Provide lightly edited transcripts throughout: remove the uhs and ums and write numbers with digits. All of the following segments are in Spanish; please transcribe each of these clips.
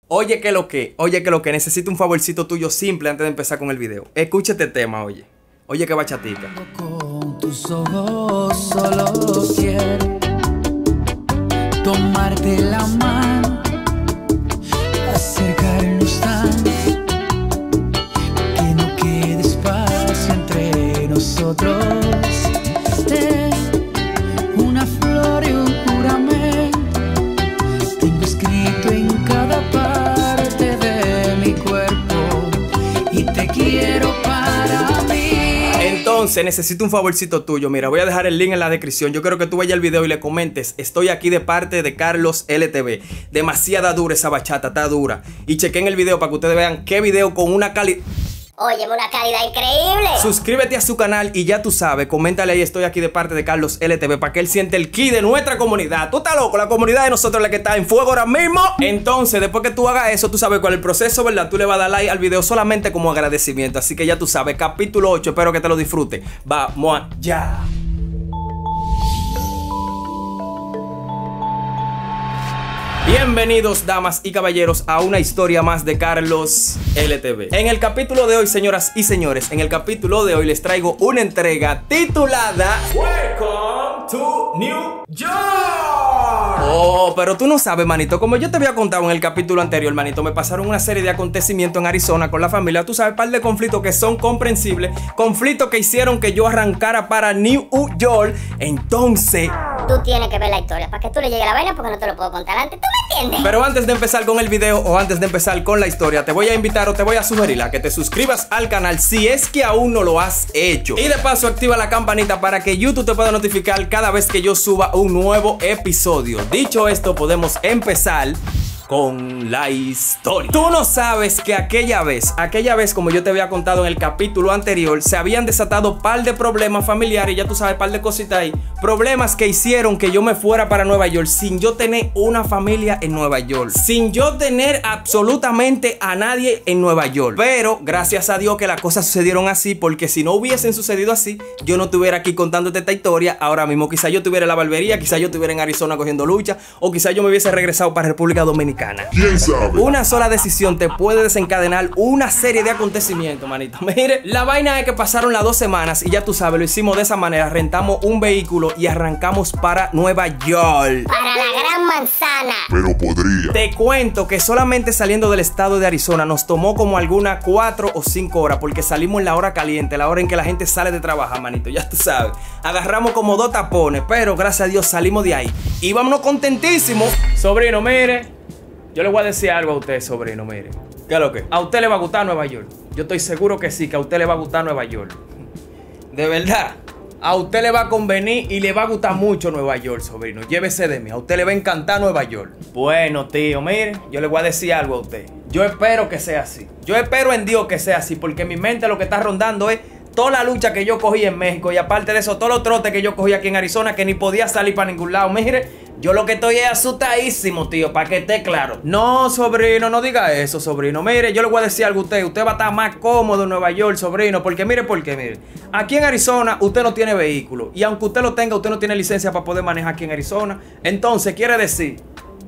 Oye que lo que necesito un favorcito tuyo simple antes de empezar con el video. Escucha este tema, oye. Oye que bachatica. Con tus ojos solo quiero tomarte la mano, acercarnos tanto que no quede espacio entre nosotros. Una flor y un juramento tengo escrito en cada parte de mi cuerpo y te quiero para mí. Entonces necesito un favorcito tuyo. Mira, voy a dejar el link en la descripción. Yo quiero que tú vayas al video y le comentes: estoy aquí de parte de Carlos LTV. Demasiada dura esa bachata, está dura. Y chequen el video para que ustedes vean qué video con una calidad. Óyeme, una calidad increíble. Suscríbete a su canal y ya tú sabes, coméntale ahí: estoy aquí de parte de Carlos LTV, para que él siente el ki de nuestra comunidad. Tú estás loco, la comunidad de nosotros es la que está en fuego ahora mismo. Entonces, después que tú hagas eso, tú sabes cuál es el proceso, ¿verdad? Tú le vas a dar like al video solamente como agradecimiento. Así que ya tú sabes, capítulo 8, espero que te lo disfrutes. Vamos allá. Bienvenidos, damas y caballeros, a una historia más de Carlos LTV. En el capítulo de hoy, señoras y señores, en el capítulo de hoy les traigo una entrega titulada Welcome to New York. Oh, pero tú no sabes, manito, como yo te había contado en el capítulo anterior, manito, me pasaron una serie de acontecimientos en Arizona con la familia. Tú sabes, par de conflictos que son comprensibles, conflictos que hicieron que yo arrancara para New York. Entonces, Tú tienes que ver la historia para que tú le llegue la vaina, porque no te lo puedo contar antes. ¿Tú me entiendes? pero antes de empezar con el video o antes de empezar con la historia, te voy a invitar o te voy a sugerir a que te suscribas al canal si es que aún no lo has hecho. Y de paso activa la campanita para que YouTube te pueda notificar cada vez que yo suba un nuevo episodio. Dicho esto, podemos empezar con la historia. Tú no sabes que aquella vez, como yo te había contado en el capítulo anterior, se habían desatado par de problemas familiares, ya tú sabes, par de cositas ahí. Problemas que hicieron que yo me fuera para Nueva York sin yo tener una familia en Nueva York, sin yo tener absolutamente a nadie en Nueva York. Pero gracias a Dios que las cosas sucedieron así, porque si no hubiesen sucedido así, yo no estuviera aquí contándote esta historia ahora mismo. Quizá yo estuviera en la barbería, quizá yo estuviera en Arizona cogiendo lucha, o quizá yo me hubiese regresado para República Dominicana. ¿Quién sabe? Una sola decisión te puede desencadenar una serie de acontecimientos, manito. Mire, la vaina es que pasaron las 2 semanas y ya tú sabes, lo hicimos de esa manera. Rentamos un vehículo y arrancamos para Nueva York. Para la gran manzana. Pero podría. Te cuento que solamente saliendo del estado de Arizona nos tomó como algunas 4 o 5 horas, porque salimos en la hora caliente, la hora en que la gente sale de trabajar, manito, ya tú sabes. Agarramos como 2 tapones, pero gracias a Dios salimos de ahí. Y vámonos contentísimos. Sobrino, mire, yo le voy a decir algo a usted, sobrino, mire. ¿Qué es lo que? A usted le va a gustar Nueva York. Yo estoy seguro que sí, que a usted le va a gustar Nueva York. De verdad. A usted le va a convenir y le va a gustar mucho Nueva York, sobrino. Llévese de mí. A usted le va a encantar Nueva York. Bueno, tío, mire, yo le voy a decir algo a usted. Yo espero que sea así. Yo espero en Dios que sea así, porque en mi mente lo que está rondando es toda la lucha que yo cogí en México, y aparte de eso, todos los trotes que yo cogí aquí en Arizona, que ni podía salir para ningún lado. Mire, yo lo que estoy es asustadísimo, tío, para que esté claro. No, sobrino, no diga eso, sobrino. Mire, yo le voy a decir algo a usted. Usted va a estar más cómodo en Nueva York, sobrino, porque mire, aquí en Arizona usted no tiene vehículo, y aunque usted lo tenga, usted no tiene licencia para poder manejar aquí en Arizona. Entonces, quiere decir,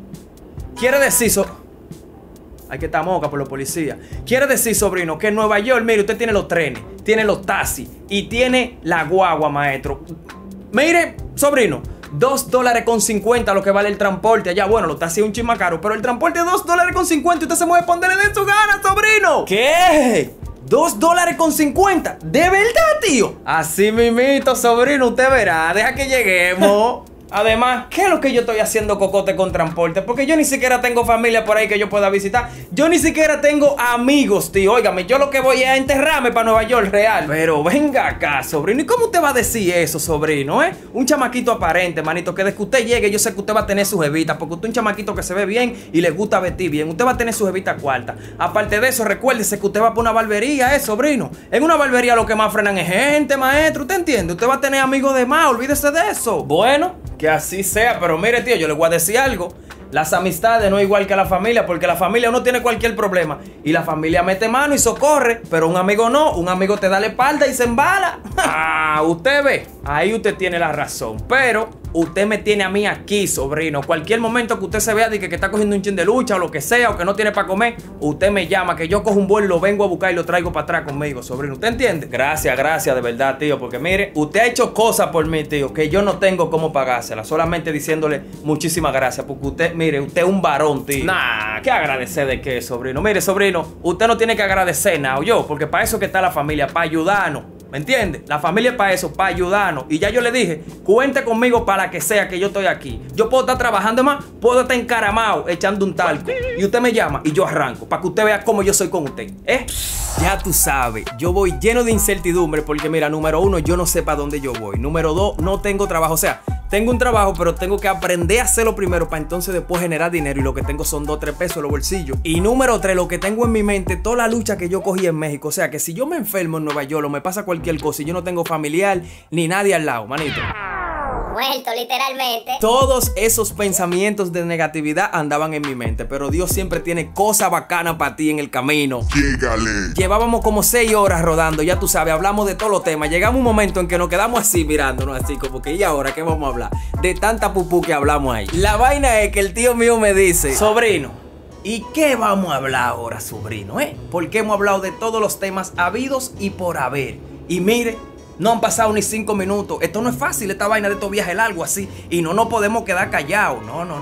hay que estar moca por los policías. Quiere decir, sobrino, que en Nueva York, mire, usted tiene los trenes, tiene los taxis y tiene la guagua, maestro. Mire, sobrino, $2.50 lo que vale el transporte allá. Bueno, los taxis es un chisme caro, pero el transporte es $2.50 y usted se mueve por donde le dé su gana, sobrino. ¿Qué? $2.50. ¿De verdad, tío? Así mismito, sobrino, usted verá. Deja que lleguemos. Además, ¿qué es lo que yo estoy haciendo cocote con transporte? Porque yo ni siquiera tengo familia por ahí que yo pueda visitar. Yo ni siquiera tengo amigos, tío. Óigame, yo lo que voy es a enterrarme para Nueva York real. Pero venga acá, sobrino. ¿Y cómo usted va a decir eso, sobrino, Un chamaquito aparente, manito, que desde que usted llegue, yo sé que usted va a tener su jevita, porque usted es un chamaquito que se ve bien y le gusta vestir bien. Usted va a tener su jevita cuarta. Aparte de eso, recuérdese que usted va para una barbería, sobrino. En una barbería lo que más frenan es gente, maestro. ¿Usted entiende? Usted va a tener amigos de más, olvídese de eso. Bueno, que así sea, pero mire, tío, yo le voy a decir algo. Las amistades no es igual que la familia, porque la familia uno tiene cualquier problema y la familia mete mano y socorre, pero un amigo no. Un amigo te da la espalda y se embala. Ah, usted ve, ahí usted tiene la razón. Pero usted me tiene a mí aquí, sobrino. Cualquier momento que usted se vea de que está cogiendo un chin de lucha o lo que sea, o que no tiene para comer, usted me llama, que yo cojo un vuelo, lo vengo a buscar y lo traigo para atrás conmigo, sobrino. ¿Usted entiende? Gracias, de verdad, tío. Porque mire, usted ha hecho cosas por mí, tío, que yo no tengo cómo pagárselas. Solamente diciéndole muchísimas gracias. Porque usted, mire, usted es un varón, tío. Nah, ¿qué agradecer de qué, sobrino? Mire, sobrino, usted no tiene que agradecer nada, yo, porque para eso que está la familia, para ayudarnos. ¿Me entiende? La familia es para eso, para ayudarnos. Y ya yo le dije, cuente conmigo para la que sea que yo estoy aquí. Yo puedo estar trabajando más, puedo estar encaramado echando un talco. Y usted me llama y yo arranco, para que usted vea cómo yo soy con usted. Ya tú sabes, yo voy lleno de incertidumbre porque mira, número 1, yo no sé para dónde yo voy. Número 2, no tengo trabajo. O sea, tengo un trabajo, pero tengo que aprender a hacerlo primero para entonces después generar dinero. Y lo que tengo son 2 o 3 pesos en los bolsillos. Y número 3, lo que tengo en mi mente, toda la lucha que yo cogí en México. O sea, que si yo me enfermo en Nueva York o me pasa cualquier cosa y yo no tengo familiar ni nadie al lado, manito. Muerto, literalmente. Todos esos pensamientos de negatividad andaban en mi mente, pero Dios siempre tiene cosas bacanas para ti en el camino. Llégale. Llevábamos como 6 horas rodando, ya tú sabes, hablamos de todos los temas. Llegamos un momento en que nos quedamos así mirándonos, así como que, ¿y ahora qué vamos a hablar? De tanta pupú que hablamos ahí. La vaina es que el tío mío me dice, sobrino, ¿y qué vamos a hablar ahora, sobrino? Porque hemos hablado de todos los temas habidos y por haber. Y mire, no han pasado ni 5 minutos. Esto no es fácil, esta vaina de estos viajes largos así. Y no nos podemos quedar callados.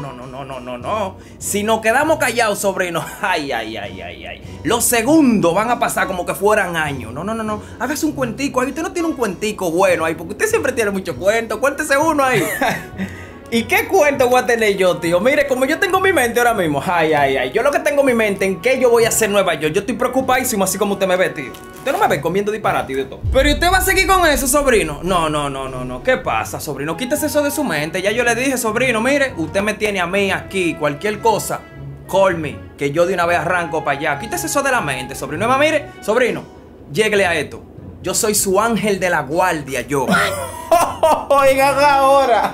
No. Si nos quedamos callados, sobrino, ay. Los segundos van a pasar como que fueran años. No. Hágase un cuentico ahí. Usted no tiene un cuentico bueno ahí, porque usted siempre tiene mucho cuento. Cuéntese uno ahí. ¿Y qué cuento voy a tener yo, tío? Mire, como yo tengo mi mente ahora mismo. Ay. Yo lo que tengo en mi mente, ¿en qué yo voy a hacer Nueva York? Yo estoy preocupadísimo así como usted me ve, tío. Usted no me ve comiendo disparate y de todo. Pero ¿y usted va a seguir con eso, sobrino? No. ¿Qué pasa, sobrino? Quítese eso de su mente. Ya yo le dije, sobrino, mire, usted me tiene a mí aquí. Cualquier cosa, call me, que yo de una vez arranco para allá. Quítese eso de la mente, sobrino. Mire, sobrino, lléguele a esto. Yo soy su ángel de la guardia, yo. Oigan ahora.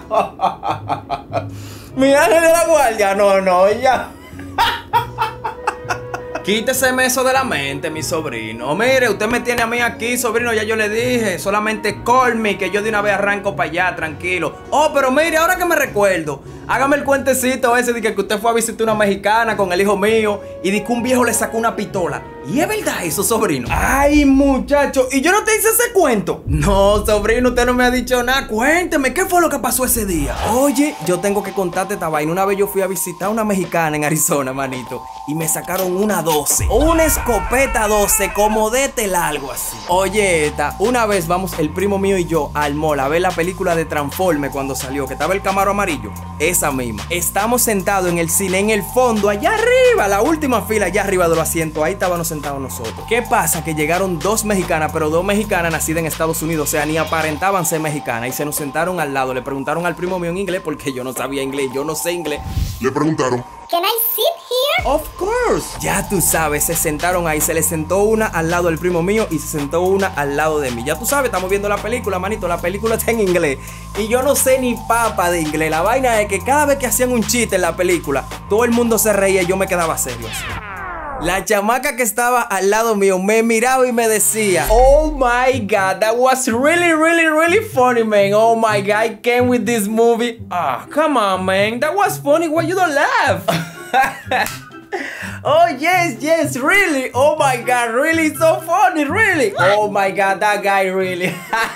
Mi ángel de la guardia. No, ya. Quítese eso de la mente, mi sobrino. Mire, usted me tiene a mí aquí, sobrino, ya yo le dije. Solamente call me, que yo de una vez arranco para allá, tranquilo. Oh, pero mire, ahora que me recuerdo, hágame el cuentecito ese de que usted fue a visitar una mexicana con el hijo mío y de que un viejo le sacó una pistola. ¿Y es verdad eso, sobrino? Ay, muchacho, ¿y yo no te hice ese cuento? No, sobrino, usted no me ha dicho nada. Cuénteme, ¿qué fue lo que pasó ese día? Oye, yo tengo que contarte esta vaina. Una vez yo fui a visitar a una mexicana en Arizona, manito, y me sacaron una 12. Una escopeta 12, como de largo así. Oye, una vez vamos el primo mío y yo al mall a ver la película de Transforme cuando salió, que estaba el Camaro amarillo. Esa misma. Estamos sentados en el cine, en el fondo, allá arriba, la última fila, allá arriba de los asientos. Ahí estábamos sentados nosotros. ¿Qué pasa? Que llegaron 2 mexicanas, pero 2 mexicanas nacidas en Estados Unidos. O sea, ni aparentaban ser mexicanas. Y se nos sentaron al lado. Le preguntaron al primo mío en inglés, porque yo no sabía inglés. Yo no sé inglés. Le preguntaron, Can I sit here? Of course. Ya tú sabes, se sentaron ahí. Se le sentó una al lado del primo mío y se sentó una al lado de mí. Ya tú sabes, estamos viendo la película, manito. La película está en inglés y yo no sé ni papa de inglés. La vaina es que cada vez que hacían un chiste en la película, todo el mundo se reía y yo me quedaba serio así. La chamaca que estaba al lado mío me miraba y me decía, oh my God, that was really funny, man. Oh my God, I came with this movie. Ah, come on, man. That was funny. Why you don't laugh? Oh, yes, really. Oh my God, really so funny, really. Oh my God, that guy really.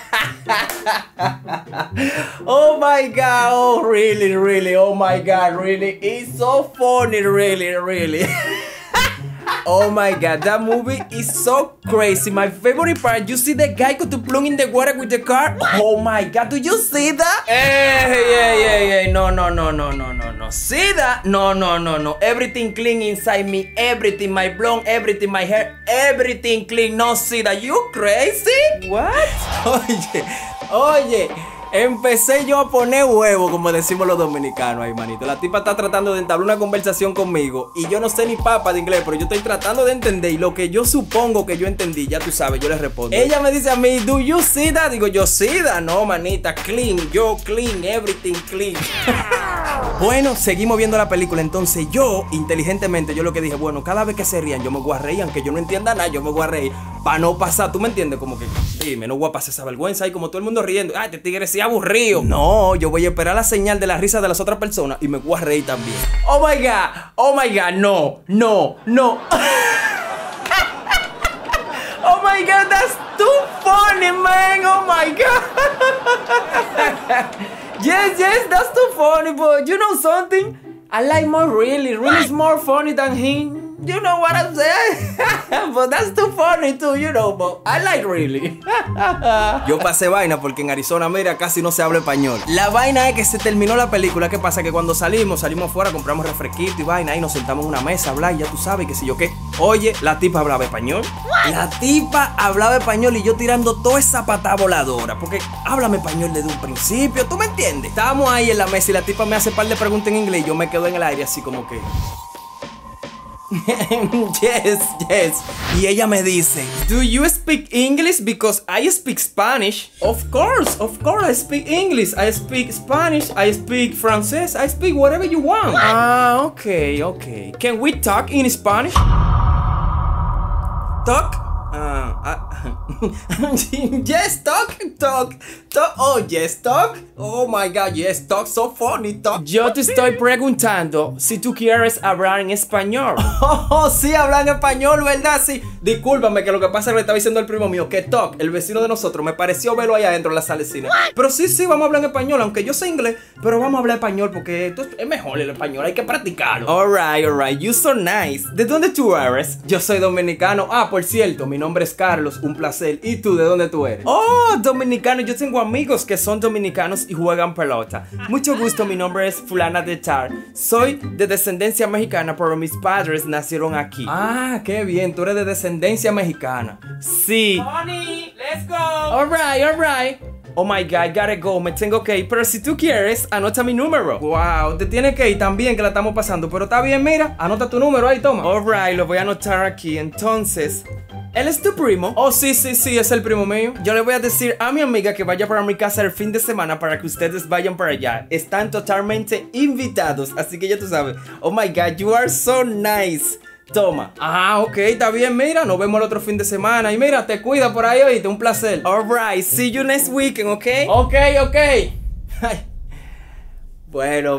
Oh my God, oh really. Oh my God, really. It's so funny, really. Oh my God, that movie is so crazy. My favorite part, you see the guy got to plunge in the water with the car? Oh my God, do you see that? Hey, no. See that? No. Everything clean inside me. Everything, my blonde, everything, my hair, everything clean. No, see that? You crazy? What? Oye. Empecé yo a poner huevo, como decimos los dominicanos ahí, manito. La tipa está tratando de entablar una conversación conmigo y yo no sé ni papa de inglés, pero yo estoy tratando de entender y lo que yo supongo que yo entendí, ya tú sabes, yo le respondo. Ella me dice a mí, do you see that? Digo, yo see that. No, manita, clean, yo clean, everything clean. Bueno, seguimos viendo la película. Entonces yo, inteligentemente, yo lo que dije, bueno, cada vez que se rían, yo me voy a reír, aunque yo no entienda nada, yo me voy a reír. Para no pasar, ¿tú me entiendes? Como que, dime, no voy a pasar esa vergüenza. Y como todo el mundo riendo, ay, este tigre sí aburrido. No, yo voy a esperar la señal de la risa de las otras personas y me voy a reír también. Oh my God, no. Oh my God, that's too funny, man. Oh my God. Yes, that's too funny, but you know something? I like more really is more funny than him. You know what I'm saying? But that's too funny too, you know, but I like really. Yo pasé vaina porque en Arizona, mira, casi no se habla español. La vaina es que se terminó la película. ¿Qué pasa? Que cuando salimos afuera, compramos refresquito y vaina, y nos sentamos en una mesa a hablar, y ya tú sabes que si yo qué. Oye, la tipa hablaba español. La tipa hablaba español y yo tirando toda esa patada voladora, porque háblame español desde un principio, ¿tú me entiendes? Estábamos ahí en la mesa y la tipa me hace par de preguntas en inglés y yo me quedo en el aire así como que... yes. Y ella me dice, do you speak English? Because I speak Spanish. Of course, I speak English. I speak Spanish. I speak Francés. I speak whatever you want. Ah, okay. Can we talk in Spanish? Talk? Yes, talk. Oh, yes, talk. Oh my God, yes, talk. So funny, talk. Yo te estoy preguntando si tú quieres hablar en español. Oh, sí, hablar en español, ¿verdad? Sí. Discúlpame, que lo que pasa es que le estaba diciendo el primo mío que talk, el vecino de nosotros, me pareció verlo allá adentro en la sala de cine. Pero sí, vamos a hablar en español, aunque yo sé inglés, pero vamos a hablar español porque esto es mejor el español, hay que practicarlo. Alright, you so nice. ¿De dónde tú eres? Yo soy dominicano. Ah, por cierto, mi nombre es Carlos, un placer. ¿Y tú, de dónde tú eres? Oh, dominicano, yo tengo amigos que son dominicanos y juegan pelota. Mucho gusto, mi nombre es Fulana de Tar. Soy de descendencia mexicana, pero mis padres nacieron aquí. Ah, qué bien, tú eres de descendencia mexicana. Sí. Honey, let's go. Alright. Oh my God, gotta go, me tengo que ir. Pero si tú quieres, anota mi número. Wow, te tienes que ir también, que la estamos pasando. Pero está bien, mira, anota tu número ahí, toma. Alright, lo voy a anotar aquí. Entonces, ¿él es tu primo? Oh, sí, es el primo mío. Yo le voy a decir a mi amiga que vaya para mi casa el fin de semana para que ustedes vayan para allá. Están totalmente invitados, así que ya tú sabes. Oh my God, you are so nice. Toma. Ah, ok, está bien, mira, nos vemos el otro fin de semana. Y mira, te cuida por ahí, oíste, un placer. Alright, see you next weekend, ¿ok? Ok. Ay. Bueno,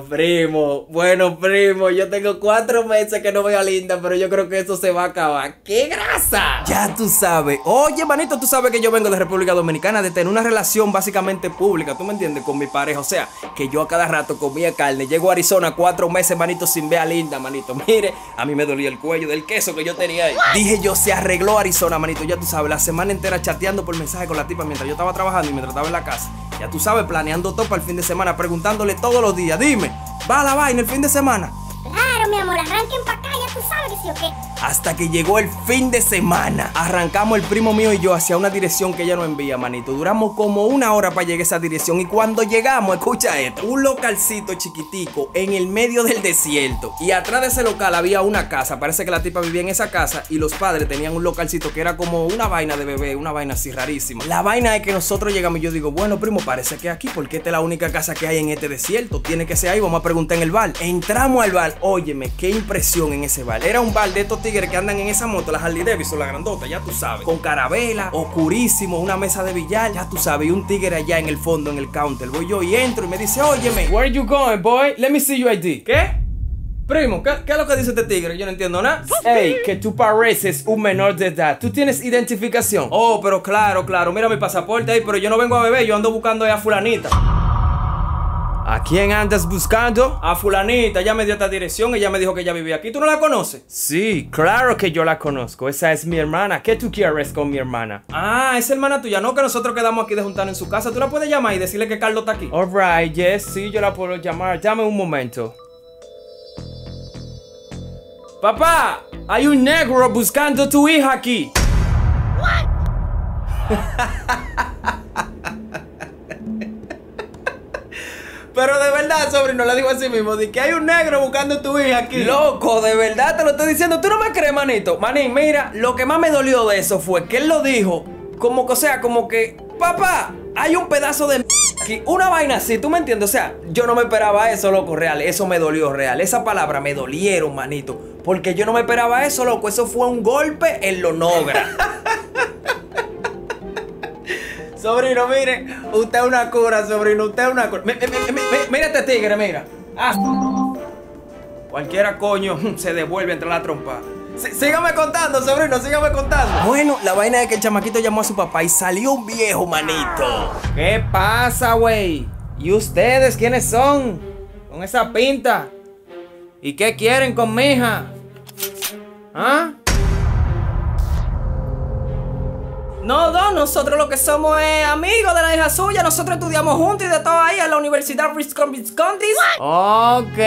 primo, yo tengo 4 meses que no veo a Linda, pero yo creo que eso se va a acabar. ¡Qué grasa! Ya tú sabes. Oye, manito, tú sabes que yo vengo de República Dominicana, de tener una relación básicamente pública, ¿tú me entiendes? Con mi pareja, o sea, que yo a cada rato comía carne. Llego a Arizona 4 meses, manito, sin ver a Linda, manito. Mire, a mí me dolía el cuello del queso que yo tenía ahí. Dije yo, se arregló Arizona, manito, ya tú sabes, la semana entera chateando por mensaje con la tipa mientras yo estaba trabajando y mientras estaba en la casa. Ya tú sabes, planeando todo para el fin de semana, preguntándole todos los días, dime, ¿va a la vaina el fin de semana? Claro, mi amor, arranquen para acá, ya tú sabes que sí o qué. Hasta que llegó el fin de semana. Arrancamos el primo mío y yo hacia una dirección que ella nos envía, manito. Duramos como 1 hora para llegar a esa dirección. Y cuando llegamos, escucha esto, un localcito chiquitico en el medio del desierto. Y atrás de ese local había una casa. Parece que la tipa vivía en esa casa y los padres tenían un localcito que era como una vaina de bebé, una vaina así rarísima. La vaina es que nosotros llegamos y yo digo, bueno, primo, parece que aquí, porque esta es la única casa que hay en este desierto. Tiene que ser ahí, vamos a preguntar en el bar. Entramos al bar. Óyeme, qué impresión en ese bar. Era un bar de estos tigres que andan en esa moto, las Harley Davidson, la grandota, ya tú sabes. Con carabela, oscurísimo, una mesa de billar, ya tú sabes. Y un tigre allá en el fondo, en el counter. Voy yo y entro y me dice, óyeme, where you going, boy? Let me see your ID. ¿Qué? Primo, ¿qué es lo que dice este tigre? Yo no entiendo nada. Ey, que tú pareces un menor de edad. ¿Tú tienes identificación? Oh, pero claro. Mira mi pasaporte ahí, pero yo no vengo a beber, yo ando buscando a fulanita. ¿A quién andas buscando? A fulanita, ella me dio esta dirección, ella me dijo que ella vivía aquí. ¿Tú no la conoces? Sí, claro que yo la conozco. Esa es mi hermana. ¿Qué tú quieres con mi hermana? Ah, es hermana tuya. No, que nosotros quedamos aquí de juntar en su casa. ¿Tú la puedes llamar y decirle que Carlos está aquí? Alright, yes, sí, yo la puedo llamar. Dame un momento. Papá, hay un negro buscando a tu hija aquí. Pero de verdad, sobrino, le digo así mismo, de que hay un negro buscando a tu hija aquí. Loco, de verdad te lo estoy diciendo. ¿Tú no me crees, manito? Manín, mira, lo que más me dolió de eso fue que él lo dijo como que, o sea, como que, papá, hay un pedazo de aquí, una vaina así, ¿tú me entiendes? O sea, yo no me esperaba eso, loco, real. Eso me dolió, real. Esa palabra me dolieron, manito. Porque yo no me esperaba eso, loco. Eso fue un golpe en lo nogra. Sobrino, mire, usted es una cura, sobrino, usted es una cura. Mira este tigre, mira. Ah. Cualquiera, coño, se devuelve entre la trompa. Sígame contando, sobrino, sígame contando. Bueno, la vaina es que el chamaquito llamó a su papá y salió un viejo, manito. ¿Qué pasa, güey? ¿Y ustedes quiénes son? Con esa pinta. ¿Y qué quieren con mi hija? ¿Ah? No, nosotros lo que somos es amigos de la hija suya. Nosotros estudiamos juntos y de todo ahí en la Universidad Visconti. Ok.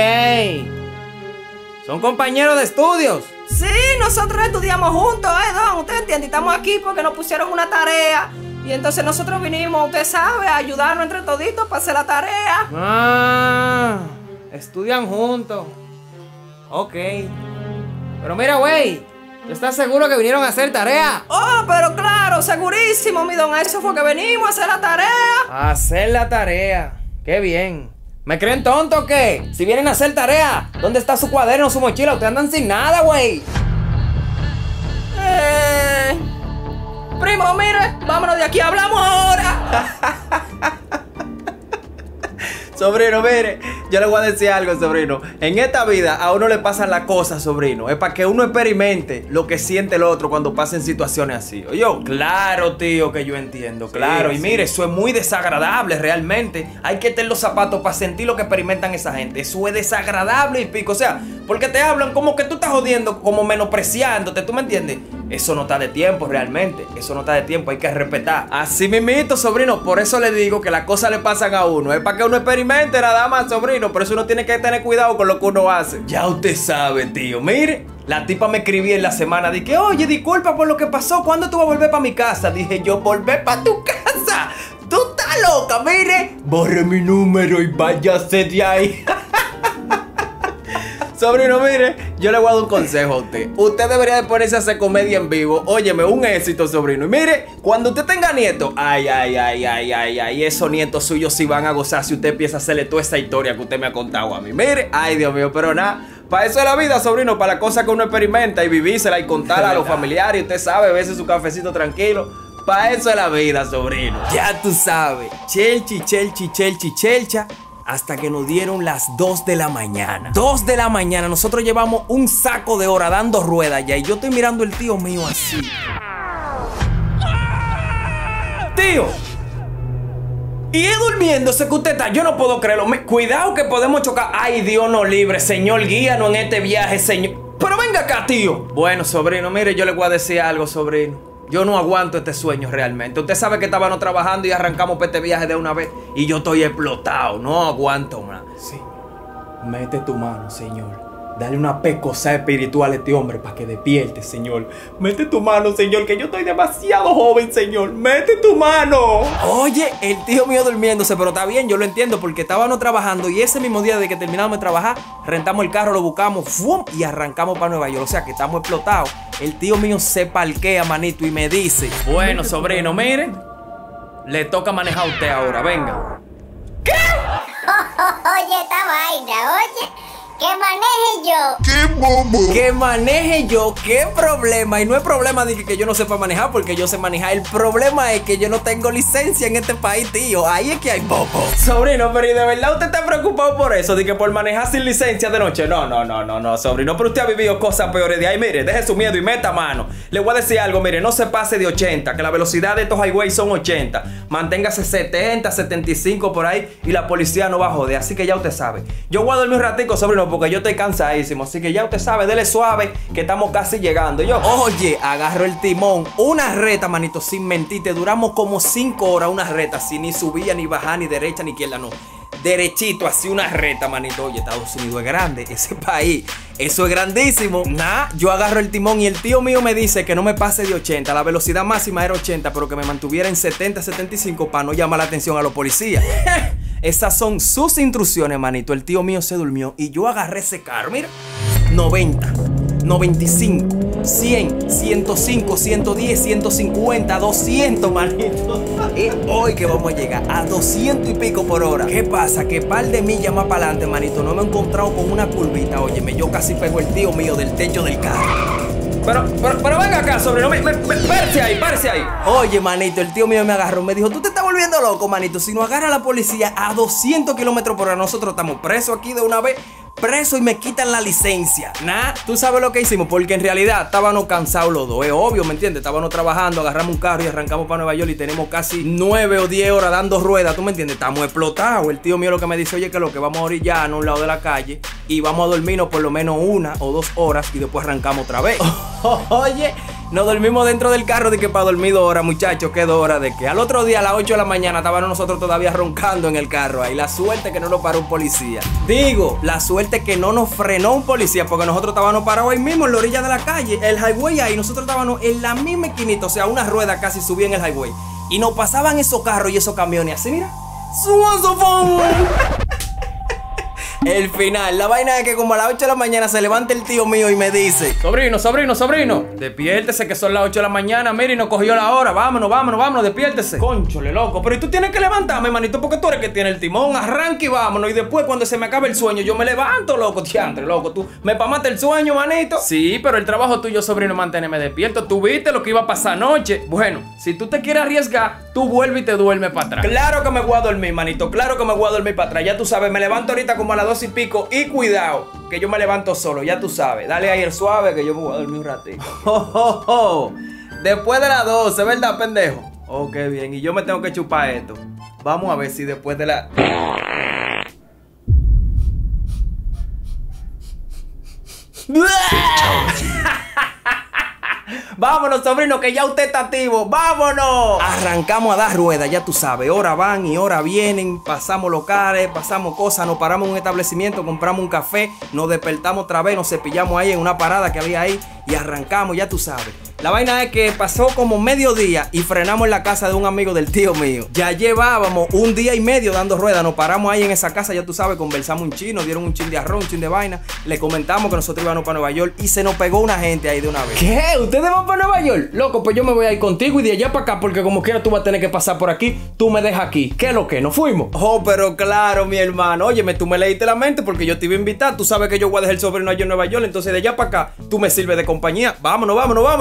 ¿Son compañeros de estudios? Sí, nosotros estudiamos juntos, don. Usted entiende, estamos aquí porque nos pusieron una tarea. Y entonces nosotros vinimos, usted sabe, a ayudarnos entre toditos para hacer la tarea. Ah, estudian juntos. Ok. Pero mira, güey, ¿tú estás seguro que vinieron a hacer tarea? Oh, pero claro, segurísimo, mi don. A eso fue que venimos, a hacer la tarea. A hacer la tarea. Qué bien. ¿Me creen tonto o qué? Si vienen a hacer tarea, ¿dónde está su cuaderno, su mochila? Ustedes andan sin nada, güey. Primo, mire, vámonos de aquí, hablamos ahora. Sobrino, mire, yo le voy a decir algo, sobrino. En esta vida a uno le pasan las cosas, sobrino. Es para que uno experimente lo que siente el otro cuando pasen situaciones así. Oye, claro, tío, que yo entiendo, claro. Sí, y mire, eso es muy desagradable realmente. Hay que tener los zapatos para sentir lo que experimentan esa gente. Eso es desagradable y pico. O sea, porque te hablan como que tú estás jodiendo, como menospreciándote, ¿tú me entiendes? Eso no está de tiempo realmente. Eso no está de tiempo, hay que respetar. Así mismito, sobrino. Por eso le digo que las cosas le pasan a uno. Es para que uno experimente nada más, sobrino. Por eso uno tiene que tener cuidado con lo que uno hace. Ya usted sabe, tío. Mire, la tipa me escribía en la semana. Dije, oye, disculpa por lo que pasó. ¿Cuándo tú vas a volver para mi casa? Dije yo, volver para tu casa. Tú estás loca, mire. Borre mi número y váyase de ahí. Sobrino, mire, yo le voy a dar un consejo a usted. Usted debería de ponerse a hacer comedia en vivo. Óyeme, un éxito, sobrino. Y mire, cuando usted tenga nietos, ay, esos nietos suyos sí van a gozar si usted empieza a hacerle toda esa historia que usted me ha contado a mí. Mire, ay, Dios mío, pero nada. Para eso es la vida, sobrino, para la cosa que uno experimenta y vivírsela y contarla a los familiares. Y usted sabe, verse su cafecito tranquilo. Para eso es la vida, sobrino. Ya tú sabes. Chelcha. Hasta que nos dieron las 2 de la mañana. 2 de la mañana. Nosotros llevamos un saco de hora dando ruedas ya. Y yo estoy mirando al tío mío así. Tío. Y es durmiéndose que usted está. Yo no puedo creerlo. Cuidado que podemos chocar. Ay, Dios nos libre. Señor, guíanos en este viaje, señor. Pero venga acá, tío. Bueno, sobrino, mire, yo le voy a decir algo, sobrino. Yo no aguanto este sueño realmente. Usted sabe que estábamos trabajando y arrancamos para este viaje de una vez. Y yo estoy explotado. No aguanto más. Sí. Mete tu mano, señor. Dale una pecosa espiritual a este hombre para que despierte, señor. Mete tu mano, señor, que yo estoy demasiado joven, señor. Mete tu mano. Oye, el tío mío durmiéndose, pero está bien, yo lo entiendo, porque estábamos trabajando y ese mismo día de que terminamos de trabajar, rentamos el carro, lo buscamos, ¡fum! Y arrancamos para Nueva York. O sea, que estamos explotados. El tío mío se parquea, manito, y me dice, bueno, sobrino, mire, le toca manejar a usted ahora, venga. ¿Qué? Oye, esta vaina, oye. ¡Que maneje yo! ¡Qué bobo! ¡Que maneje yo! ¡Qué problema! Y no es problema de que yo no sepa manejar, porque yo sé manejar. El problema es que yo no tengo licencia en este país, tío. Ahí es que hay bobo. Sobrino, pero ¿y de verdad usted está preocupado por eso? De que por manejar sin licencia de noche. No, sobrino. Pero usted ha vivido cosas peores de ahí. Mire, deje su miedo y meta mano. Le voy a decir algo, mire, no se pase de 80, que la velocidad de estos highways son 80. Manténgase 70, 75 por ahí y la policía no va a joder. Así que ya usted sabe. Yo voy a dormir un ratico, sobrino, porque yo estoy cansadísimo. Así que ya usted sabe, dele suave, que estamos casi llegando. Yo, oye, agarro el timón. Una reta, manito, sin mentirte. Duramos como 5 horas una reta, sin ni subía, ni bajada, ni derecha, ni izquierda, no. Derechito, así una reta, manito. Oye, Estados Unidos es grande, ese país, eso es grandísimo. Yo agarro el timón y el tío mío me dice que no me pase de 80. La velocidad máxima era 80, pero que me mantuviera en 70, 75 para no llamar la atención a los policías. Esas son sus instrucciones, manito. El tío mío se durmió y yo agarré ese carro, mira, 90, 95, 100, 105, 110, 150, 200, manito. Es hoy que vamos a llegar a 200 y pico por hora. ¿Qué pasa? Que par de millas más para adelante, manito, no me he encontrado con una curvita. Óyeme, yo casi pego el tío mío del techo del carro. Pero venga acá, sobrino, párese ahí. Oye, manito, el tío mío me agarró, me dijo, tú te estás volviendo loco, manito. Si nos agarra la policía a 200 kilómetros por hora, nosotros estamos presos aquí de una vez. Preso y me quitan la licencia. Nah, tú sabes lo que hicimos, porque en realidad estábamos cansados los dos, es obvio, ¿me entiendes? Estábamos trabajando, agarramos un carro y arrancamos para Nueva York y tenemos casi 9 o 10 horas dando ruedas, ¿tú me entiendes? Estamos explotados. El tío mío lo que me dice, oye, que lo que vamos a orillar a un lado de la calle y vamos a dormirnos por lo menos 1 o 2 horas y después arrancamos otra vez. Oye, nos dormimos dentro del carro de que para dormir 2 horas, muchachos, que 2 horas de que al otro día a las 8 de la mañana estábamos nosotros todavía roncando en el carro ahí. La suerte que no nos paró un policía. Digo, la suerte que no nos frenó un policía, porque nosotros estábamos parados ahí mismo en la orilla de la calle, el highway ahí, nosotros estábamos en la misma esquinita, o sea, una rueda casi subía en el highway. Y nos pasaban esos carros y esos camiones así, mira. El final, la vaina es que como a las 8 de la mañana se levanta el tío mío y me dice: sobrino, despiértese que son las 8 de la mañana, mire, y nos cogió la hora, vámonos, despiértese. Cónchole, loco, pero ¿y tú tienes que levantarme, manito? Porque tú eres que tiene el timón, arranca y vámonos. Y después cuando se me acabe el sueño, yo me levanto, loco, diantre, loco, tú me pamaste el sueño, manito. Sí, pero el trabajo tuyo, sobrino, mantenerme despierto. Tú viste lo que iba a pasar anoche. Bueno, si tú te quieres arriesgar, tú vuelve y te duermes para atrás. Claro que me voy a dormir, manito, claro que me voy a dormir para atrás. Ya tú sabes, me levanto ahorita como a las 2 y pico. Y cuidado, que yo me levanto solo, ya tú sabes. Dale ahí el suave que yo me voy a dormir un ratito. Después de las 12, ¿verdad, pendejo? Oh, qué bien, y yo me tengo que chupar esto. Vamos a ver si después de la... Vámonos, sobrino, que ya usted está activo. ¡Vámonos! Arrancamos a dar ruedas, ya tú sabes. Hora van y hora vienen. Pasamos locales, pasamos cosas. Nos paramos en un establecimiento, compramos un café. Nos despertamos otra vez, nos cepillamos ahí en una parada que había ahí. Y arrancamos, ya tú sabes. La vaina es que pasó como mediodía y frenamos en la casa de un amigo del tío mío. Ya llevábamos 1 día y medio dando ruedas. Nos paramos ahí en esa casa, ya tú sabes, conversamos un chin, nos dieron un chin de arroz, un chin de vaina. Le comentamos que nosotros íbamos para Nueva York y se nos pegó una gente ahí de una vez. ¿Qué? ¿Ustedes van para Nueva York? Loco, pues yo me voy a ir contigo y de allá para acá, porque como quiera tú vas a tener que pasar por aquí. Tú me dejas aquí. ¿Qué es lo que? ¿Nos fuimos? Oh, pero claro, mi hermano. Óyeme, tú me leíste la mente porque yo te iba a invitar. Tú sabes que yo voy a dejar el sobrino allá en Nueva York, entonces de allá para acá tú me sirves de compañía. Vámonos.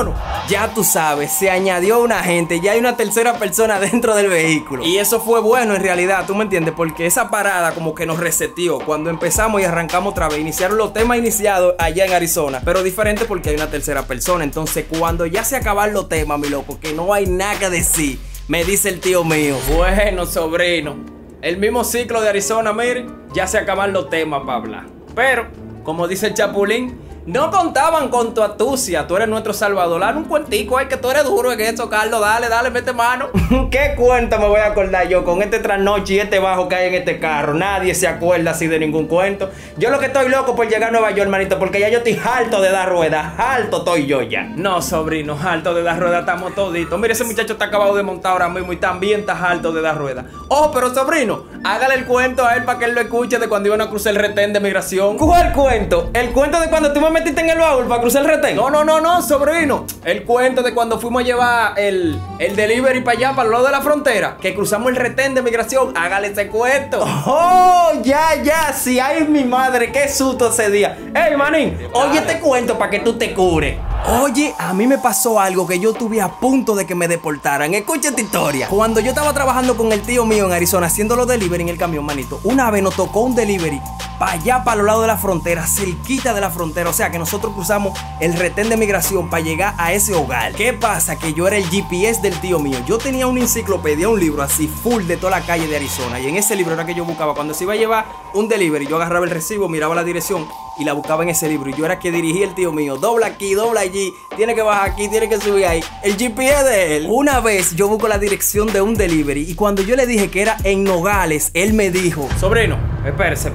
Ya tú sabes. Se añadió una gente, ya hay una tercera persona dentro del vehículo. Y eso fue bueno en realidad, ¿tú me entiendes? Porque esa parada como que nos reseteó. Cuando empezamos y arrancamos otra vez, iniciaron los temas iniciados allá en Arizona, pero diferente porque hay una tercera persona. Entonces cuando ya se acaban los temas, mi loco, que no hay nada que decir, me dice el tío mío: bueno, sobrino, el mismo ciclo de Arizona, mire, ya se acaban los temas para hablar. Pero, como dice el Chapulín, no contaban con tu astucia. Tú eres nuestro salvador. Dale un cuentico, ay, que tú eres duro en esto, Carlos. Dale, mete mano. ¿Qué cuento me voy a acordar yo con este trasnoche y este bajo que hay en este carro? Nadie se acuerda así de ningún cuento. Yo lo que estoy loco por llegar a Nueva York, manito, porque ya yo estoy harto de dar ruedas. Harto estoy yo ya. No, sobrino, harto de dar ruedas estamos toditos. Mire, ese muchacho está acabado de montar ahora mismo y también está harto de dar ruedas. Oh, pero sobrino, hágale el cuento a él para que él lo escuche de cuando iban a cruzar el retén de migración. ¿Cuál cuento? El cuento de cuando tú me metiste en el baúl para cruzar el retén. No, sobrino. El cuento de cuando fuimos a llevar el delivery para allá, para el lado de la frontera, que cruzamos el retén de migración. Hágale ese cuento. Oh, ya. Sí, ay, mi madre, qué susto ese día. Ey, manín, oye este cuento para que tú te cures. Oye, a mí me pasó algo que yo estuve a punto de que me deportaran. Escucha esta historia. Cuando yo estaba trabajando con el tío mío en Arizona haciendo los delivery en el camión, manito, una vez nos tocó un delivery para allá, para los lados de la frontera, cerquita de la frontera. O sea, que nosotros cruzamos el retén de migración para llegar a ese hogar. ¿Qué pasa? Que yo era el GPS del tío mío. Yo tenía una enciclopedia, un libro así full de toda la calle de Arizona. Y en ese libro era que yo buscaba. Cuando se iba a llevar un delivery, yo agarraba el recibo, miraba la dirección y la buscaba en ese libro. Y yo era que dirigía el tío mío. Dobla aquí, dobla allí, tiene que bajar aquí, tiene que subir ahí. El GPS de él. Una vez yo busco la dirección de un delivery y cuando yo le dije que era en Nogales, él me dijo: sobrino, espérese.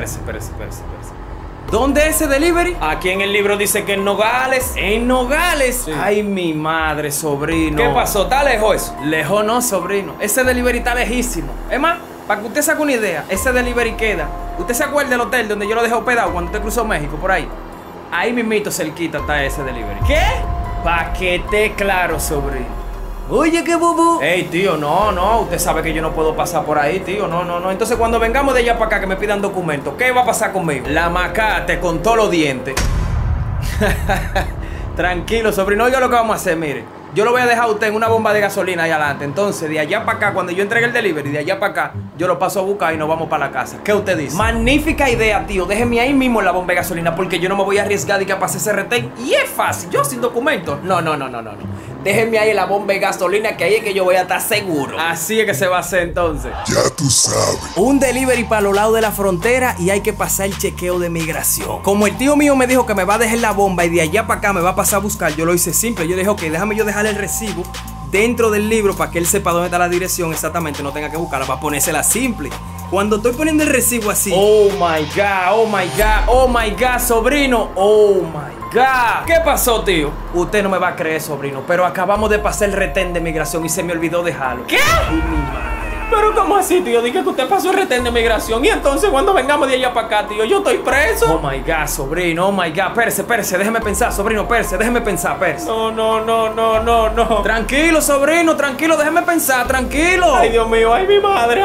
¿Dónde es ese delivery? Aquí en el libro dice que en Nogales. ¿En Nogales? Sí. Ay, mi madre, sobrino. ¿Qué pasó? ¿Está lejos eso? Lejos no, sobrino. Ese delivery está lejísimo. Es más, para que usted saque una idea, ese delivery queda. ¿Usted se acuerda del hotel donde yo lo dejé hospedado cuando usted cruzó México por ahí? Ahí mismito cerquita está ese delivery. ¿Qué? Pa' que esté claro, sobrino. Oye, qué bobo. Ey, tío, no, usted sabe que yo no puedo pasar por ahí, tío, no. Entonces cuando vengamos de allá para acá que me pidan documentos, ¿qué va a pasar conmigo? La macate con todos los dientes. Tranquilo, sobrino, oiga lo que vamos a hacer, mire. Yo lo voy a dejar a usted en una bomba de gasolina ahí adelante. Entonces, de allá para acá, cuando yo entregue el delivery, de allá para acá, yo lo paso a buscar y nos vamos para la casa. ¿Qué usted dice? Magnífica idea, tío. Déjeme ahí mismo en la bomba de gasolina porque yo no me voy a arriesgar de que pase ese retén. Y es fácil, yo sin documentos. No. Déjenme ahí en la bomba de gasolina que ahí es que yo voy a estar seguro. Así es que se va a hacer entonces. Ya tú sabes. Un delivery para los lados de la frontera y hay que pasar el chequeo de migración. Como el tío mío me dijo que me va a dejar la bomba y de allá para acá me va a pasar a buscar, yo lo hice simple. Yo dije, ok, déjame yo dejarle el recibo dentro del libro para que él sepa dónde está la dirección exactamente, no tenga que buscarla, para ponérsela simple. Cuando estoy poniendo el recibo así. Oh my God, sobrino. Oh my God. ¿Qué pasó, tío? Usted no me va a creer, sobrino, pero acabamos de pasar el retén de migración y se me olvidó dejarlo. ¿Qué? Y mi madre. Pero ¿cómo así, tío? Dije que usted pasó el retén de migración y entonces cuando vengamos de allá para acá, tío, yo estoy preso. Oh my God, sobrino, oh my God. Pérese, déjeme pensar, sobrino, déjeme pensar. No. Tranquilo, sobrino, tranquilo, déjeme pensar, tranquilo. Ay, Dios mío, ay, mi madre.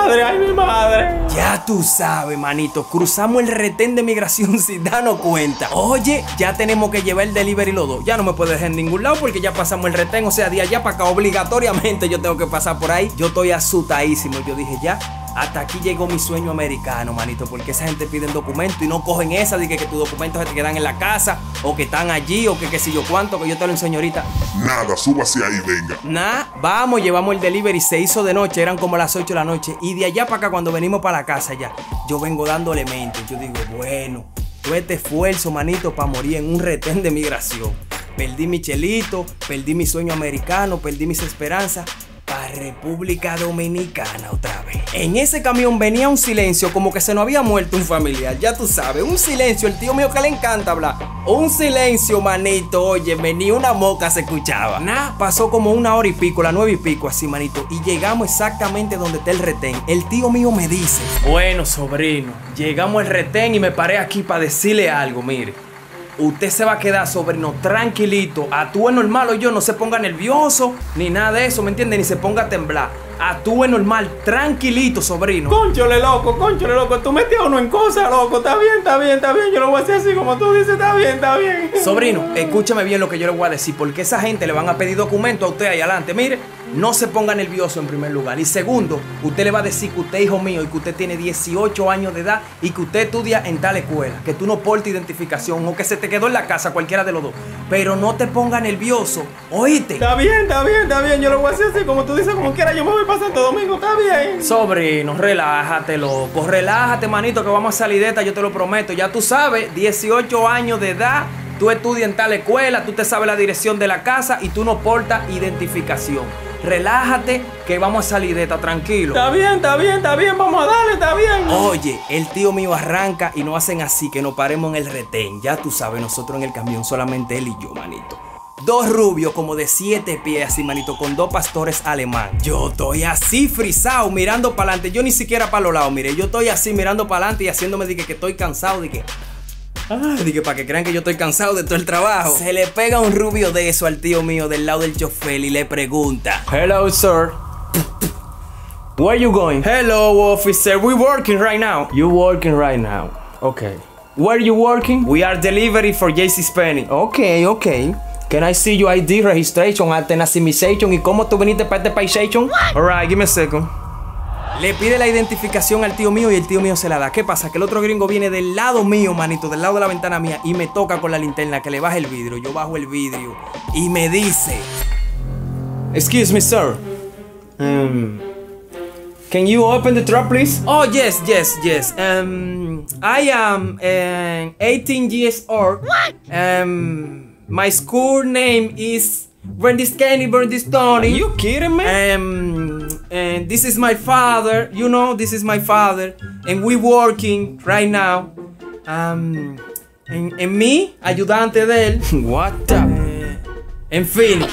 Ya tú sabes, manito, cruzamos el retén de migración sin darnos cuenta. Oye, ya tenemos que llevar el delivery los dos. Ya no me puedes dejar en ningún lado porque ya pasamos el retén. O sea, de allá para acá obligatoriamente yo tengo que pasar por ahí. Yo estoy asustadísimo. Yo dije, ya, hasta aquí llegó mi sueño americano, manito. Porque esa gente pide documentos y no cogen esa de que tus documentos se te quedan en la casa o que están allí o que qué sé yo cuánto, que yo te lo enseño ahorita. Nada, súbase ahí, venga. Vamos, llevamos el delivery, se hizo de noche, eran como las 8 de la noche. Y de allá para acá, cuando venimos para la casa ya, yo vengo dándole mente. Yo digo, bueno, todo este esfuerzo, manito, para morir en un retén de migración. Perdí mi chelito, perdí mi sueño americano, perdí mis esperanzas. Para República Dominicana otra vez. En ese camión venía un silencio como que se nos había muerto un familiar. Ya tú sabes, un silencio, el tío mío que le encanta hablar. Un silencio, manito, oye, ni una moca se escuchaba. Pasó como 1 hora y pico, las 9 y pico así, manito. Y llegamos exactamente donde está el retén. El tío mío me dice, bueno, sobrino, llegamos al retén y me paré aquí para decirle algo, mire. Usted se va a quedar, sobrino, tranquilito. Actúe normal o yo, no se ponga nervioso, ni nada de eso, ¿me entiende? Ni se ponga a temblar. Actúe normal, tranquilito, sobrino. Cónchole, loco, tú metes a uno en cosas, loco. Está bien, yo lo voy a hacer así como tú dices, está bien. Sobrino, escúchame bien lo que yo le voy a decir, porque esa gente le van a pedir documentos a usted ahí adelante. Mire, no se ponga nervioso en primer lugar. Y segundo, usted le va a decir que usted es hijo mío y que usted tiene 18 años de edad y que usted estudia en tal escuela, que tú no portas identificación o que se te quedó en la casa, cualquiera de los dos. Pero no te ponga nervioso, ¿oíste? Está bien, yo lo voy a hacer así como tú dices, como quiera, yo me voy para Santo Domingo, está bien. Sobrino, relájate, loco, relájate, manito, que vamos a salir de esta, yo te lo prometo. Ya tú sabes, 18 años de edad, tú estudias en tal escuela, tú te sabes la dirección de la casa y tú no portas identificación. Relájate que vamos a salir de esta, tranquilo. Está bien, vamos a darle, está bien. Oye, el tío mío arranca y no hacen así, que nos paremos en el retén. Ya tú sabes, nosotros en el camión, solamente él y yo, manito. 2 rubios como de 7 pies así, manito, con 2 pastores alemán. Yo estoy así frisado, mirando para adelante. Yo ni siquiera para los lados, mire. Yo estoy así mirando para adelante y haciéndome de que estoy cansado, de que... Dije, para que crean que yo estoy cansado de todo el trabajo. Se le pega un rubio de eso al tío mío del lado del chofer y le pregunta, hello, sir. Where you going? Hello, officer. We working right now. You working right now. Okay. Where you working? We are delivery for JC's Penny. Okay. Can I see your ID, registration, authorization y cómo tú viniste para este paisation? Alright, give me a second. Le pide la identificación al tío mío y el tío mío se la da. ¿Qué pasa? Que el otro gringo viene del lado mío, manito, del lado de la ventana mía y me toca con la linterna que le baje el vidrio. Yo bajo el vidrio y me dice, excuse me, sir. Can you open the trap, please? Oh, yes. I am 18 years old. My school name is Brandis-Tony. Are you kidding me? And this is my father. You know, this is my father. And we working right now. And me, ayudante de él. What the? En Phoenix.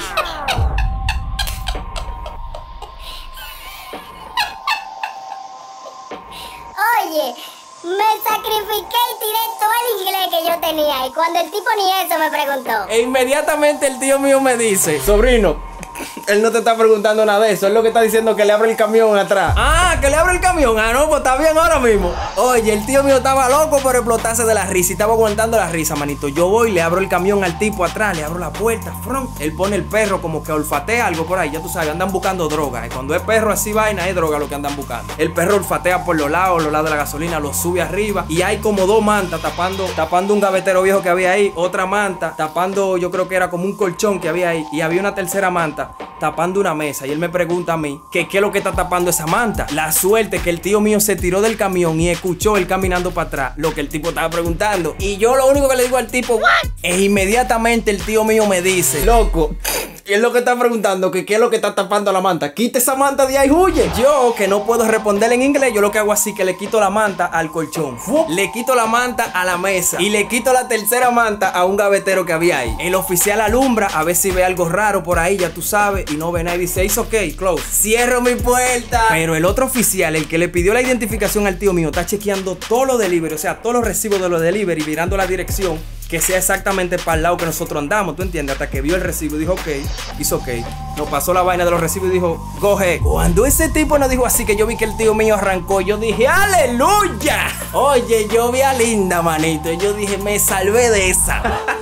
Oye, me sacrifiqué y tiré todo el inglés que yo tenía y cuando el tipo ni eso me preguntó. E inmediatamente el tío mío me dice, sobrino, él no te está preguntando nada de eso. Él lo que está diciendo es que le abre el camión atrás. Ah, que le abre el camión. Ah, no, pues está bien ahora mismo. Oye, el tío mío estaba loco por explotarse de la risa y estaba aguantando la risa, manito. Yo voy, le abro el camión al tipo atrás, le abro la puerta, front. Él pone el perro como que olfatea algo por ahí. Ya tú sabes, andan buscando droga. Y cuando es perro así vaina, es droga lo que andan buscando. El perro olfatea por los lados de la gasolina, lo sube arriba. Y hay como dos mantas tapando un gavetero viejo que había ahí. Otra manta tapando, yo creo que era como un colchón que había ahí. Y había una tercera manta tapando una mesa. Y él me pregunta a mí que qué es lo que está tapando esa manta. La suerte que el tío mío se tiró del camión y escuchó él caminando para atrás lo que el tipo estaba preguntando. Y yo lo único que le digo al tipo, ¿what? E inmediatamente el tío mío me dice, loco, y es lo que está preguntando, que qué es lo que está tapando la manta. Quita esa manta de ahí, huye. Yo, que no puedo responder en inglés, yo lo que hago así, que le quito la manta al colchón, le quito la manta a la mesa y le quito la tercera manta a un gavetero que había ahí. El oficial alumbra a ver si ve algo raro por ahí, ya tú sabes, y no ve nada y dice, it's okay, close. Cierro mi puerta. Pero el otro oficial, el que le pidió la identificación al tío mío, está chequeando todos los delivery, o sea, todos los recibos de los delivery, mirando la dirección que sea exactamente para el lado que nosotros andamos, ¿tú entiendes? Hasta que vio el recibo y dijo, ok, hizo ok. Nos pasó la vaina de los recibos y dijo, go ahead. Cuando ese tipo nos dijo así, que yo vi que el tío mío arrancó, yo dije, ¡aleluya! Oye, yo vi a Linda, manito, y yo dije, me salvé de esa.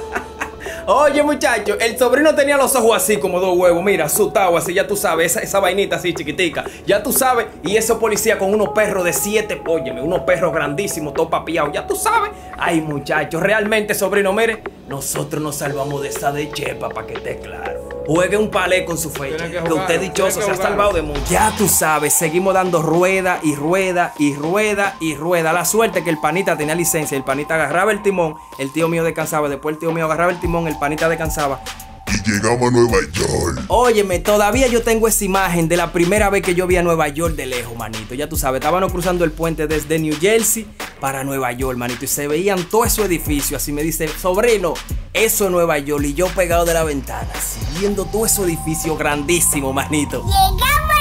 Oye, muchacho, el sobrino tenía los ojos así como dos huevos, mira, asustado así, ya tú sabes, esa vainita así chiquitica, ya tú sabes, y ese policía con unos perros de 7, óyeme, unos perros grandísimos, todo papiados, ya tú sabes. Ay, muchacho, realmente, sobrino, mire, nosotros nos salvamos de esa de chepa, para que esté claro. Juegue un palé con su fecha, que usted dichoso se ha salvado de mucho. Ya tú sabes, seguimos dando rueda y rueda y rueda y rueda. La suerte que el panita tenía licencia, el panita agarraba el timón, el tío mío descansaba, después el tío mío agarraba el timón, el panita descansaba. Y llegamos a Nueva York. Óyeme, todavía yo tengo esa imagen de la primera vez que yo vi a Nueva York de lejos, manito. Ya tú sabes, estábamos cruzando el puente desde New Jersey para Nueva York, manito. Y se veían todo esos edificios. Así me dice, sobrino, eso es Nueva York. Y yo pegado de la ventana, así, viendo todo esos edificios grandísimos, manito. Llegamos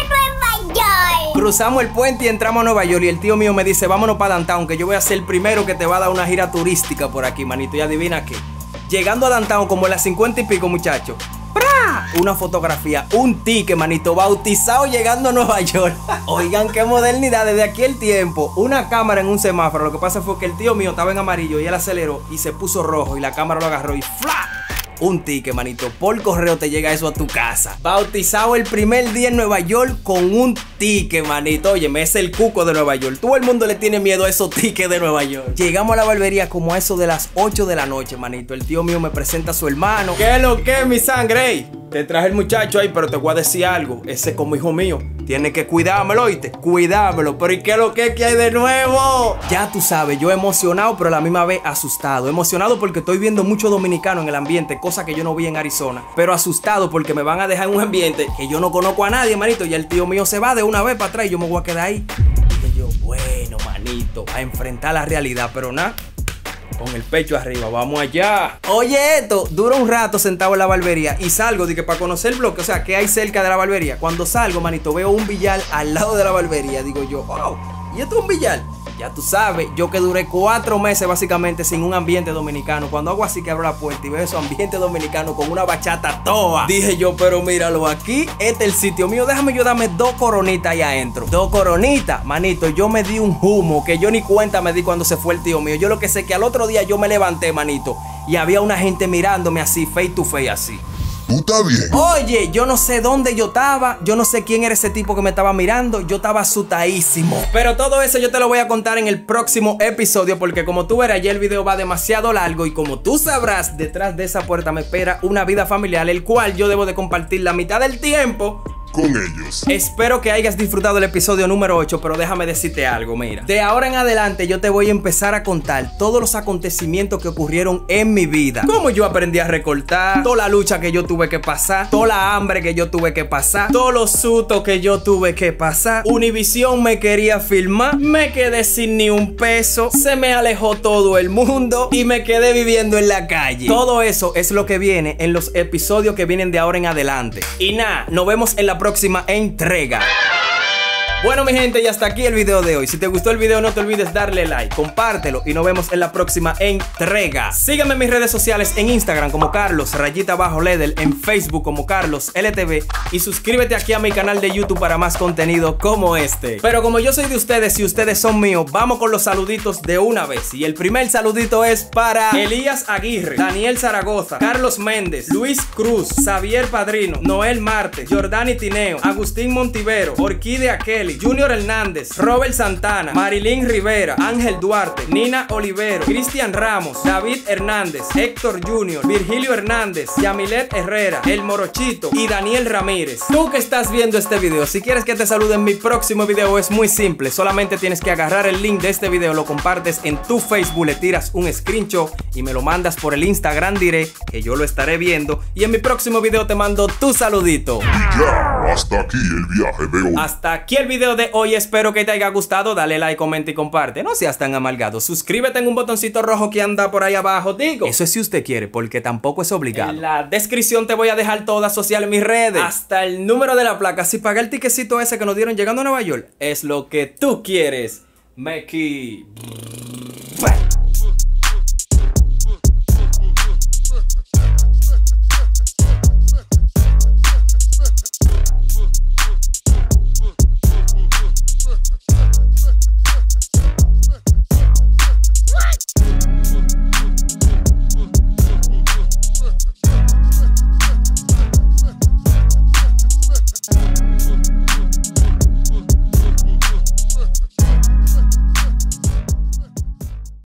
a Nueva York. Cruzamos el puente y entramos a Nueva York. Y el tío mío me dice, vámonos para Downtown, que yo voy a ser el primero que te va a dar una gira turística por aquí, manito. Y adivina qué. Llegando a Downtown como a las 50 y pico, muchachos. ¡Pra! Una fotografía, un ticket, manito, bautizado llegando a Nueva York. Oigan, qué modernidad, desde aquí el tiempo. Una cámara en un semáforo. Lo que pasa fue que el tío mío estaba en amarillo y él aceleró y se puso rojo y la cámara lo agarró y ¡fla! Un ticket, manito, por correo te llega eso a tu casa. Bautizado el primer día en Nueva York con un ticket, manito. Óyeme, es el cuco de Nueva York. Todo el mundo le tiene miedo a esos tickets de Nueva York. Llegamos a la barbería como a eso de las 8 de la noche, manito. El tío mío me presenta a su hermano. ¿Qué es lo que es, mi sangre? Ey, te traje el muchacho ahí, pero te voy a decir algo. Ese es como hijo mío. Tienes que cuidármelo, ¿oíste? Cuidármelo. Pero ¿y qué es lo que hay de nuevo? Ya tú sabes, yo emocionado, pero a la misma vez asustado. Emocionado porque estoy viendo mucho dominicano en el ambiente, cosa que yo no vi en Arizona. Pero asustado porque me van a dejar en un ambiente que yo no conozco a nadie, manito. Y el tío mío se va de una vez para atrás y yo me voy a quedar ahí. Y yo, bueno, manito, a enfrentar la realidad, pero nada. Con el pecho arriba, vamos allá. Oye, esto, dura un rato sentado en la barbería y salgo, dije, para conocer el bloque, o sea, ¿qué hay cerca de la barbería? Cuando salgo, manito, veo un billar al lado de la barbería. Digo yo, wow, ¿y esto es un billar? Ya tú sabes, yo que duré 4 meses básicamente sin un ambiente dominicano. Cuando hago así que abro la puerta y veo ese ambiente dominicano con una bachata toa, dije yo, pero míralo aquí, este es el sitio mío. Déjame yo darme 2 coronitas ahí adentro. 2 coronitas, manito, yo me di un humo que yo ni cuenta me di cuando se fue el tío mío. Yo lo que sé que al otro día yo me levanté, manito, y había una gente mirándome así, face to face así. ¿Tú estás bien? Oye, yo no sé dónde yo estaba, yo no sé quién era ese tipo que me estaba mirando, yo estaba asustadísimo. Pero todo eso yo te lo voy a contar en el próximo episodio, porque como tú verás, ya el video va demasiado largo y como tú sabrás, detrás de esa puerta me espera una vida familiar, el cual yo debo de compartir la mitad del tiempo con ellos. Espero que hayas disfrutado el episodio número 8, pero déjame decirte algo, mira. De ahora en adelante yo te voy a empezar a contar todos los acontecimientos que ocurrieron en mi vida. Cómo yo aprendí a recortar, toda la lucha que yo tuve que pasar, toda la hambre que yo tuve que pasar, todos los sustos que yo tuve que pasar. Univision me quería filmar, me quedé sin ni un peso, se me alejó todo el mundo y me quedé viviendo en la calle. Todo eso es lo que viene en los episodios que vienen de ahora en adelante. Y nada, nos vemos en la próxima entrega. Bueno, mi gente, y hasta aquí el video de hoy. Si te gustó el video, no te olvides darle like, compártelo y nos vemos en la próxima entrega. Sígueme en mis redes sociales, en Instagram como Carlos_Ledel, en Facebook como Carlos LTV y suscríbete aquí a mi canal de YouTube para más contenido como este. Pero como yo soy de ustedes y ustedes son míos, vamos con los saluditos de una vez. Y el primer saludito es para Elías Aguirre, Daniel Zaragoza, Carlos Méndez, Luis Cruz, Xavier Padrino, Noel Marte, Jordani Tineo, Agustín Montivero, Orquídea Kelly, Junior Hernández, Robert Santana, Marilyn Rivera, Ángel Duarte, Nina Olivero, Cristian Ramos, David Hernández, Héctor Junior, Virgilio Hernández, Yamilet Herrera, El Morochito y Daniel Ramírez. Tú que estás viendo este video, si quieres que te salude en mi próximo video, es muy simple. Solamente tienes que agarrar el link de este video, lo compartes en tu Facebook, le tiras un screenshot y me lo mandas por el Instagram direct, que yo lo estaré viendo, y en mi próximo video te mando tu saludito. Y ya, hasta aquí el viaje de hoy. Hasta aquí el video de hoy, espero que te haya gustado. Dale like, comenta y comparte. No seas tan amargado. Suscríbete en un botoncito rojo que anda por ahí abajo. Digo, eso es si usted quiere, porque tampoco es obligado. En la descripción te voy a dejar todas sociales, mis redes, hasta el número de la placa. Si pagué el tiquecito ese que nos dieron llegando a Nueva York, es lo que tú quieres. Meki.